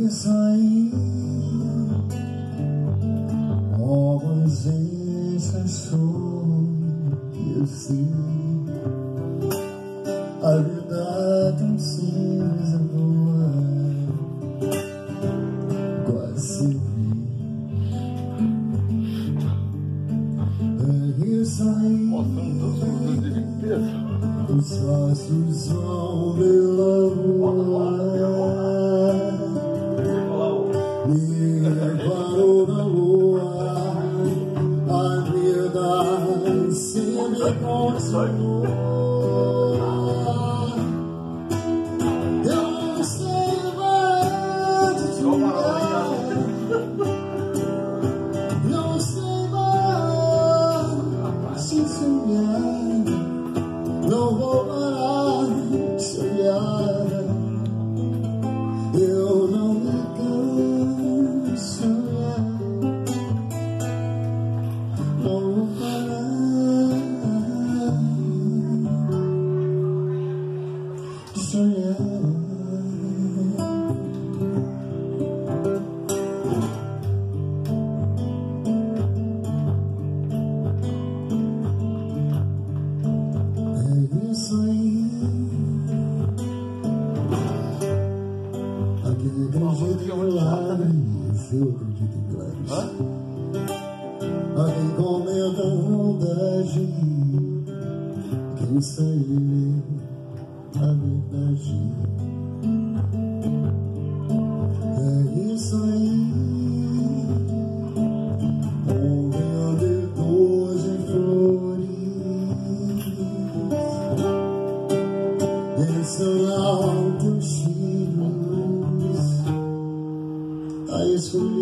isso aí, always is a show, you see. A verdade precisa voar, quase vi. É isso aí, os passos vão pela rua. Me parou na lua, a verdade sempre continua. Eu não sei mais te ligar, não sei mais se sonhar, não vou parar de sonhar. Eu não me canso, não vou parar de sonhar. É isso aí. Aquele acredita em milagres, eu acredito em claros. Há quem comenta maldade, quem sabe a verdade. É isso aí, um vendedor de flores, ensinar teus filhos a escolher